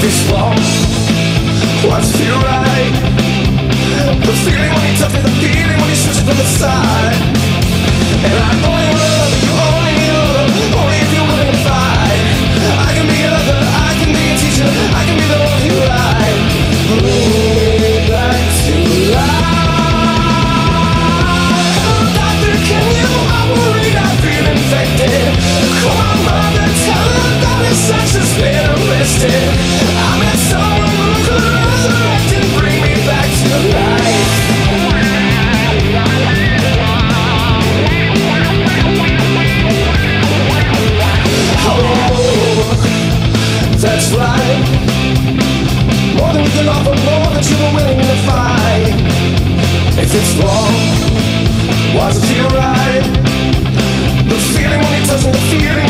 it's wrong, what's feel right? The feeling when you touch me, the feeling when you switch it from the side. And I know you love you, only if you're willing to fight. I can be a lover, I can be a teacher, I can be the one you like. Bring me back to life. Oh, doctor, can you? I'm worried, I feel infected. Come on, mother, tell her that this sex has been arrested. I met someone who could resurrect and bring me back to life. That's right. More than we can offer, more than you were willing to fight. If it's wrong, why does it feel right? The feeling when you touch me, the feeling